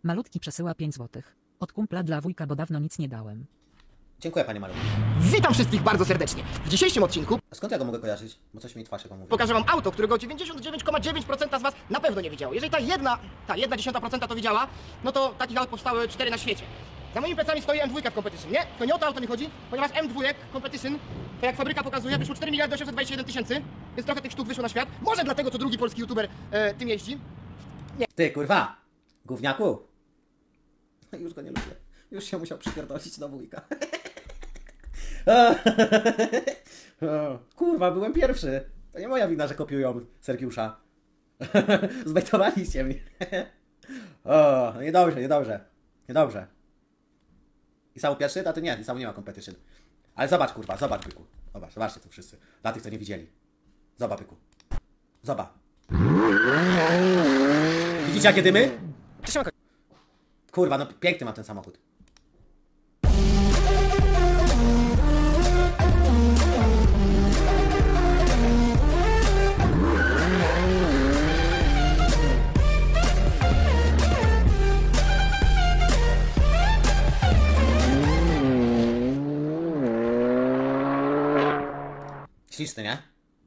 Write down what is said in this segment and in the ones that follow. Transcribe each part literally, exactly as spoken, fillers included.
Malutki przesyła pięć złotych. Od kumpla dla wujka, bo dawno nic nie dałem. Dziękuję, panie malutki. Witam wszystkich bardzo serdecznie. W dzisiejszym odcinku A skąd ja go mogę kojarzyć? Bo coś mi twarz chyba mówi. pokażę wam auto, którego dziewięćdziesiąt dziewięć przecinek dziewięć procent z was na pewno nie widziało. Jeżeli ta jedna, ta jedna dziesiąta procenta to widziała, no to takich aut powstały cztery na świecie. Za moimi plecami stoi M dwa w Competition. Nie, to nie o to auto mi chodzi, ponieważ M dwa Competition, to jak fabryka pokazuje, wyszło cztery miliardy osiemset dwadzieścia jeden tysięcy, więc trochę tych sztuk wyszło na świat. Może dlatego co drugi polski youtuber e, tym jeździ. Ty, kurwa! Gówniaku! Już go nie lubię. Już się musiał przypierdolić do wujka. Kurwa, byłem pierwszy. To nie moja wina, że kopiują Sergiusza. Zbejtowaliście mnie. O, no niedobrze, niedobrze. Niedobrze. I sam pierwszy? A ty nie, i sam nie ma competition. Ale zobacz, kurwa, zobacz, byku. Zobacz, zobaczcie tu wszyscy. Dla tych, co nie widzieli. Zobacz, byku. Zobacz. Widzicie, jakie dymy? Kurwa, no piękny mam ten samochód. Śliczny, nie?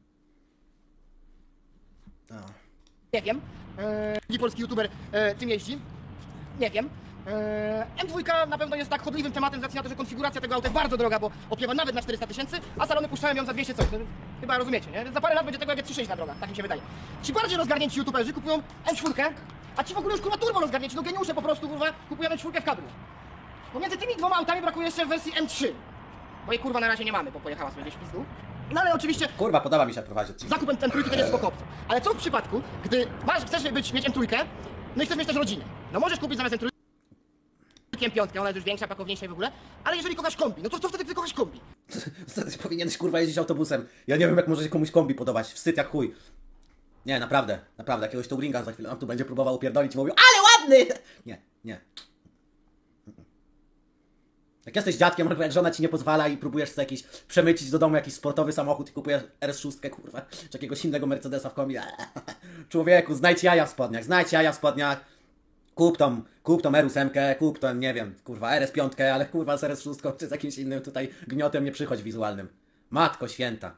No. Nie wiem. E, drugi polski youtuber e, tym jeździ. Nie wiem. E, M dwa na pewno jest tak chodliwym tematem z racji na to, że konfiguracja tego auta jest bardzo droga, bo opiewa nawet na czterysta tysięcy, a salony puszczają ją za dwieście coś. No, chyba rozumiecie, nie? Więc za parę lat będzie tego jak trzysta sześć na drogach, tak mi się wydaje. Ci bardziej rozgarnięci youtuberzy kupują M cztery, a ci w ogóle już kurwa turbo rozgarnięci, no geniusze po prostu kurwa kupują M cztery w kablu. Pomiędzy tymi dwoma autami brakuje jeszcze wersji M trzy. Bo jej kurwa na razie nie mamy, bo pojechała sobie gdzieś w pizdu. No ale oczywiście Kurwa, podoba mi się prowadzić odcinek. zakup M trzy to jest spoko opcja. Ale co w przypadku, gdy masz, chcesz być, mieć M trzy, no i chcesz mieć też rodzinę. No możesz kupić zamiast M trzy piątkę, ona jest już większa, pakowniejsza i w ogóle, ale jeżeli kochasz kombi, no to co wtedy ty kochasz kombi? Ty powinieneś kurwa jeździć autobusem. Ja nie wiem, jak może się komuś kombi podobać. Wstyd jak chuj. Nie, naprawdę, naprawdę. Jakiegoś touringa za chwilę on tu będzie próbował upierdolić i mówił: ale ładny! Nie, nie. Jak jesteś dziadkiem, albo jak żona ci nie pozwala i próbujesz sobie jakiś przemycić do domu jakiś sportowy samochód i kupujesz R S sześć, kurwa, czy jakiegoś innego Mercedesa w kombi. Człowieku, znajdź jaja w spodniach, znajdź jaja w spodniach. Kup tą, kup tą R osiem, kup tą, nie wiem, kurwa, R S pięć, ale kurwa z R S sześć czy z jakimś innym tutaj gniotem nie przychodź wizualnym. Matko święta.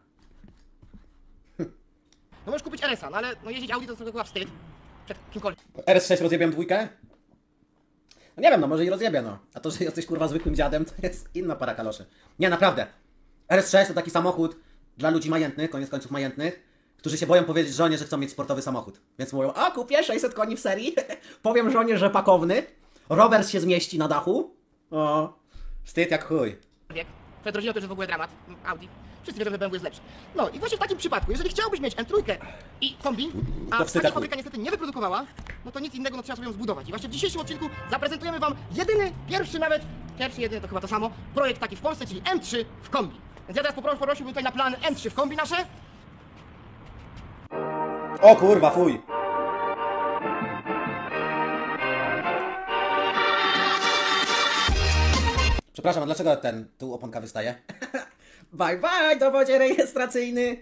No możesz kupić R S a, no ale no jeździć Audi to jest chyba wstyd. Przed kimkolwiek. R S sześć rozjebię dwójkę? No nie wiem, no może i rozjebie, no. A to, że jesteś kurwa zwykłym dziadem, to jest inna para kaloszy. Nie, naprawdę. R S sześć to taki samochód dla ludzi majętnych, koniec końców majętnych, którzy się boją powiedzieć żonie, że chcą mieć sportowy samochód. Więc mówią: a kupię sześćset koni w serii, powiem żonie, że pakowny, rower się zmieści na dachu. O, wstyd jak chuj. Przed rodziną to już w ogóle dramat. Audi. Wszyscy wiedzą, że B M W jest lepszy. No i właśnie w takim przypadku, jeżeli chciałbyś mieć M trzy i kombi, a To wstyd taka jak chuj. fabryka niestety nie wyprodukowała, no to nic innego, no trzeba sobie ją zbudować. I właśnie w dzisiejszym odcinku zaprezentujemy wam jedyny, pierwszy nawet, pierwszy, jedyny to chyba to samo, projekt taki w Polsce, czyli M trzy w kombi. Więc ja teraz popros- poprosiłbym tutaj na plan M trzy w kombi nasze. O kurwa, fuj. Przepraszam, a dlaczego ten, tu oponka wystaje? Bye bye, dowodzie rejestracyjny.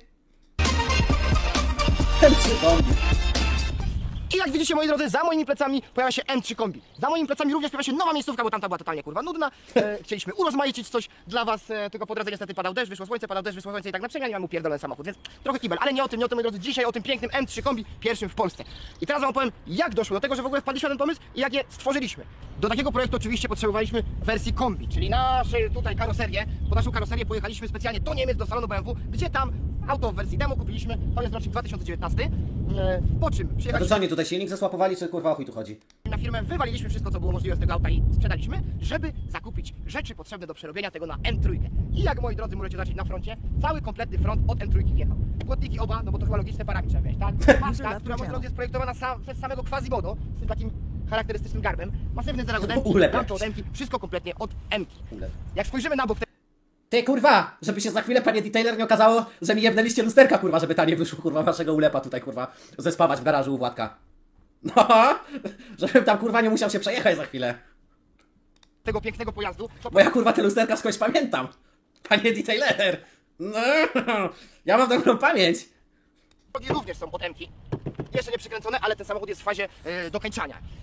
M trzy kombi. I jak widzicie, moi drodzy, za moimi plecami pojawia się M trzy kombi. Za moimi plecami również pojawia się nowa miejscówka, bo tamta była totalnie kurwa nudna. E, chcieliśmy urozmaicić coś dla was, e, tylko po drodze niestety padał deszcz, wyszło słońce, padał deszcz, wyszło słońce i tak na przemianie mam upierdolony samochód, więc trochę kibel. Ale nie o tym, nie o tym, moi drodzy, dzisiaj o tym pięknym M trzy kombi, pierwszym w Polsce. I teraz wam powiem, jak doszło do tego, że w ogóle wpadliśmy na ten pomysł i jak je stworzyliśmy. Do takiego projektu oczywiście potrzebowaliśmy wersji kombi, czyli naszą tutaj karoserię. Po naszą karoserię pojechaliśmy specjalnie do Niemiec, do salonu B M W, gdzie tam auto w wersji demo kupiliśmy, to jest rocznik dwa tysiące dziewiętnasty. E, po czym A to przyjechaliśmy co oni tutaj silnik zesłapowali, czy kurwa o chuj tu chodzi? na firmę, wywaliliśmy wszystko, co było możliwe z tego auta i sprzedaliśmy, żeby zakupić rzeczy potrzebne do przerobienia tego na M trzy. I jak, moi drodzy, możecie zobaczyć na froncie, cały kompletny front od M trzy jechał. Płotniki oba, no bo to chyba logiczne parami trzeba wziąć, tak? Maska, która, moi drodzy, jest projektowana sam, przez samego Quasimodo, z tym takim charakterystycznym garbem. Masywny zeragodemki, Ulepiać. lampodemki, wszystko kompletnie od M-ki. Ulew. Jak spojrzymy na bok Ty kurwa, żeby się za chwilę, panie detailer, nie okazało, że mi jebnęliście lusterka, kurwa, żeby taniej wyszło, kurwa, waszego ulepa tutaj, kurwa, zespawać w garażu u Władka. No, żebym tam, kurwa, nie musiał się przejechać za chwilę. tego pięknego pojazdu, to Bo ja, kurwa, te lusterka skądś pamiętam. Panie detailer. No, ja mam dobrą pamięć. Rogi również są od M-ki. Jeszcze nie przykręcone, ale ten samochód jest w fazie e, dokańczania.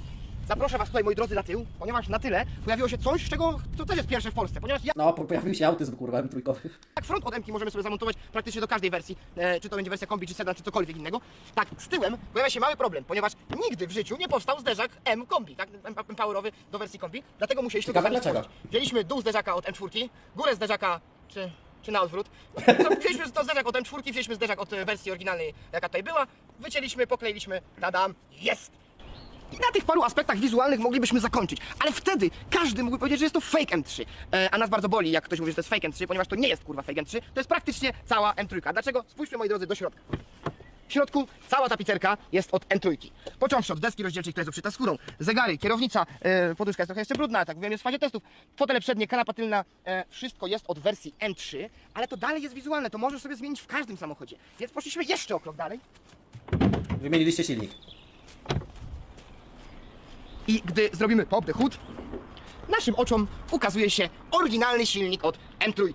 zaproszę was tutaj, moi drodzy, na tył, ponieważ na tyle pojawiło się coś, czego to też jest pierwsze w Polsce, ponieważ ja No, pojawił się autyzm, kurwa, M trójkowy. tak front od M-ki możemy sobie zamontować praktycznie do każdej wersji, e, czy to będzie wersja kombi, czy sedan, czy cokolwiek innego. Tak, z tyłem pojawia się mały problem, ponieważ nigdy w życiu nie powstał zderzak M kombi, tak, M powerowy do wersji kombi, dlatego musieliśmy Ciekawe go sami dlaczego. stworzyć. Wzięliśmy dół zderzaka od M cztery, górę zderzaka, czy... czy na odwrót. Co, wzięliśmy to zderzak od M cztery, wzięliśmy zderzak od e, wersji oryginalnej, jaka tutaj była, wycięliśmy, pokleiliśmy, tadam, jest! I na tych paru aspektach wizualnych moglibyśmy zakończyć, ale wtedy każdy mógłby powiedzieć, że jest to fake M trzy. E, a nas bardzo boli, jak ktoś mówi, że to jest fake M trzy, ponieważ to nie jest kurwa fake M trzy, to jest praktycznie cała M trzy. Dlaczego? Spójrzmy, moi drodzy, do środka. W środku cała tapicerka jest od M trzy. Począwszy od deski rozdzielczej, która jest obszyta skórą, zegary, kierownica, e, poduszka jest trochę jeszcze brudna, tak mówiłem, jest w fazie testów, fotele przednie, kanapa tylna, e, wszystko jest od wersji M trzy, ale to dalej jest wizualne, to możesz sobie zmienić w każdym samochodzie. Więc poszliśmy jeszcze o krok dalej. Wymieniliście silnik. I gdy zrobimy pop the hood, naszym oczom ukazuje się oryginalny silnik od M trzy.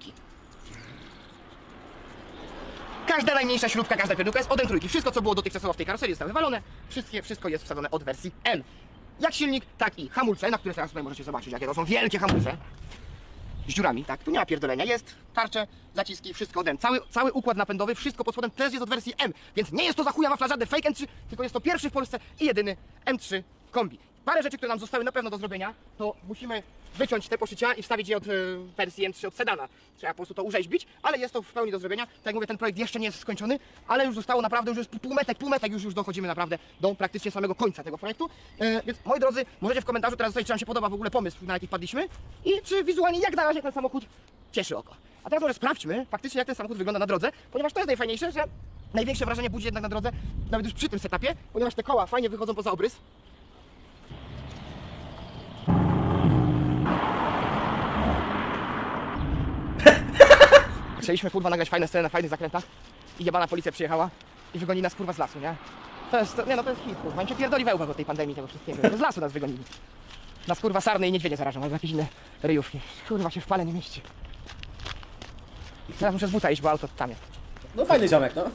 Każda najmniejsza śrubka, każda pierdółka jest od M trzy. Wszystko, co było dotychczasowo w tej karoserii, zostało wywalone. Wszystkie, wszystko jest wsadzone od wersji M. Jak silnik, tak i hamulce, na które teraz tutaj możecie zobaczyć, jakie to są wielkie hamulce. Z dziurami, tak, tu nie ma pierdolenia, jest tarcze, zaciski, wszystko od M. Cały, cały układ napędowy, wszystko pod spodem też jest od wersji M. Więc nie jest to za chuja wafla żaden fake M trzy, tylko jest to pierwszy w Polsce i jedyny M trzy kombi. Parę rzeczy, które nam zostały na pewno do zrobienia, to musimy wyciąć te poszycia i wstawić je od y, wersji M trzy od sedana. Trzeba po prostu to urzeźbić, ale jest to w pełni do zrobienia. Tak jak mówię, ten projekt jeszcze nie jest skończony, ale już zostało naprawdę, już jest półmetek, półmetek, już, już dochodzimy naprawdę do praktycznie samego końca tego projektu. E, więc moi drodzy, możecie w komentarzu teraz zostawić, czy wam się podoba w ogóle pomysł, na jaki wpadliśmy i czy wizualnie jak na razie ten samochód cieszy oko. A teraz może sprawdźmy faktycznie, jak ten samochód wygląda na drodze, ponieważ to jest najfajniejsze, że największe wrażenie budzi jednak na drodze, nawet już przy tym setupie, ponieważ te koła fajnie wychodzą poza obrys. Chcieliśmy kurwa nagrać fajne sceny na fajnych zakrętach i jebana policja przyjechała i wygoni nas kurwa z lasu, nie? To jest, to, nie no to jest hit, kurwa, im się pierdoli wełbę od tej pandemii, tego wszystkiego. To z lasu nas wygonili. Nas kurwa sarny i niedźwiedzie zarażą, albo jakieś inne ryjówki. Kurwa się w pale nie mieści. Teraz muszę z buta iść, bo auto tam jest. No fajny ziomek, no.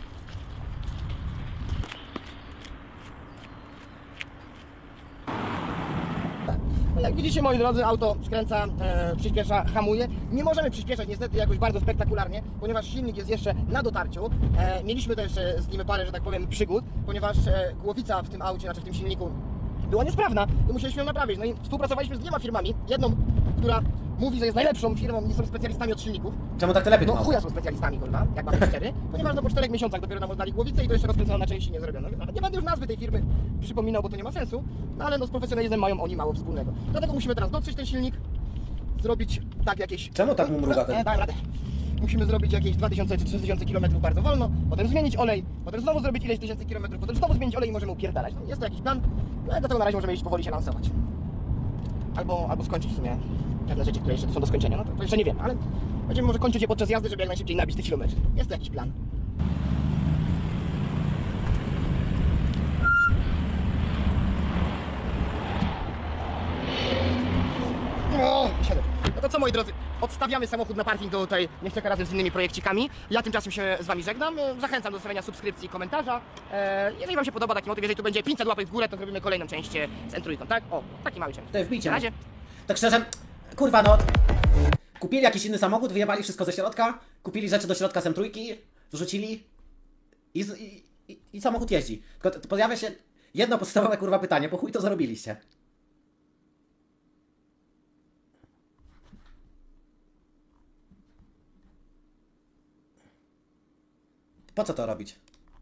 Jak widzicie, moi drodzy, auto skręca, e, przyspiesza, hamuje. Nie możemy przyspieszać niestety jakoś bardzo spektakularnie, ponieważ silnik jest jeszcze na dotarciu. E, mieliśmy też e, z nim parę, że tak powiem, przygód, ponieważ e, głowica w tym aucie, znaczy w tym silniku była niesprawna i musieliśmy ją naprawić. No i współpracowaliśmy z dwiema firmami. Jedną, która mówi, że jest najlepszą firmą i są specjalistami od silników. Czemu tak to lepiej No to chuja są specjalistami, kurwa, jak mam szczery, ponieważ no po czterech miesiącach dopiero nam oddali głowicę i to jeszcze rozkręcone na części nie zrobiono. Nawet nie będę już nazwy tej firmy przypominał, bo to nie ma sensu, no ale no z profesjonalizmem mają oni mało wspólnego. Dlatego musimy teraz dotrzeć ten silnik, zrobić tak jakieś... Czemu tak mu mruga ten? E, daj radę. Musimy zrobić jakieś dwa tysiące czy trzy tysiące kilometrów bardzo wolno, potem zmienić olej, potem znowu zrobić ileś tysięcy kilometrów, potem znowu zmienić olej i możemy upierdalać. No, jest to jakiś plan, no, dlatego na razie możemy iść powoli się lansować. Albo, albo skończyć w sumie pewne rzeczy, które jeszcze są do skończenia, no to, to jeszcze nie wiem, ale będziemy może kończyć je podczas jazdy, żeby jak najszybciej nabić te kilometry. Jest to jakiś plan. O, siedem. No to co, moi drodzy, odstawiamy samochód na parking do tutaj, niech czeka razem z innymi projekcikami. Ja tymczasem się z wami żegnam. Zachęcam do zostawienia subskrypcji i komentarza. Eee, jeżeli wam się podoba taki motyw, jeżeli tu będzie pięćset łapek w górę, to zrobimy kolejną część e, z M trzy, tak? O, taki mały część. To wbijcie. Na razie. Tak szczerze, kurwa no. Kupili jakiś inny samochód, wyjebali wszystko ze środka, kupili rzeczy do środka z M trzy, wrzucili i, z, i, i, i samochód jeździ. Tylko t- pojawia się jedno podstawowe kurwa pytanie, po chuj to zrobiliście? Po co to robić?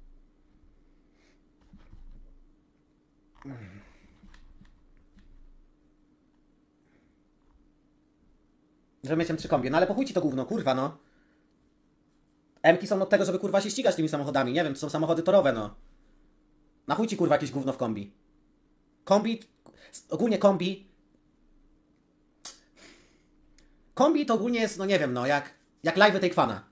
Żeby mieć M trzy kombi. No ale po chuj ci to gówno, kurwa no. M-ki są od tego, żeby kurwa się ścigać tymi samochodami. Nie wiem, to są samochody torowe, no. Na chuj ci kurwa jakieś gówno w kombi. Kombi... Ogólnie kombi... Kombi to ogólnie jest, no nie wiem, no jak... Jak live'y tej kwana.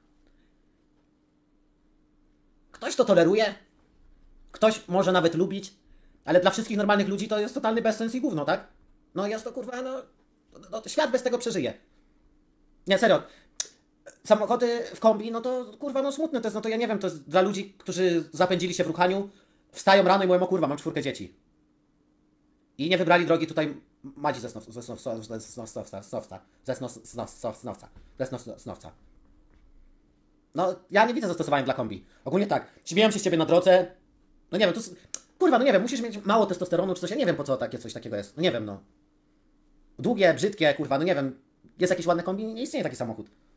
Ktoś to toleruje. Ktoś może nawet lubić. Ale dla wszystkich normalnych ludzi to jest totalny bezsens i gówno, tak? No jest to kurwa, no... no świat bez tego przeżyje. Nie, serio. Samochody w kombi, no to kurwa, no smutne to jest, no to ja nie wiem, to jest dla ludzi, którzy zapędzili się w ruchaniu, wstają rano i mówią, o kurwa, mam czwórkę dzieci. I nie wybrali drogi tutaj Madzi ze Snowca, ze Snowca, ze Snowca, Snowca, ze Snowca, ze Snowca. No, ja nie widzę zastosowania dla kombi. Ogólnie tak, śmieją się z ciebie na drodze, no nie wiem, to jest, kurwa, no nie wiem, musisz mieć mało testosteronu czy coś, ja nie wiem po co takie coś takiego jest, no nie wiem, no. Długie, brzydkie, kurwa, no nie wiem, jest jakiś ładny kombi, nie istnieje taki samochód.